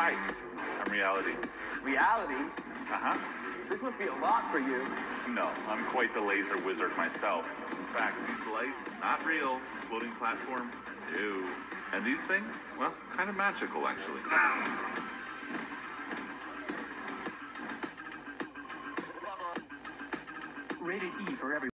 Hi, I'm reality. Reality? Uh-huh. This must be a lot for you. No, I'm quite the laser wizard myself. In fact, these lights, not real. Floating platform, no. And these things, well, kind of magical, actually. Rated E for everyone.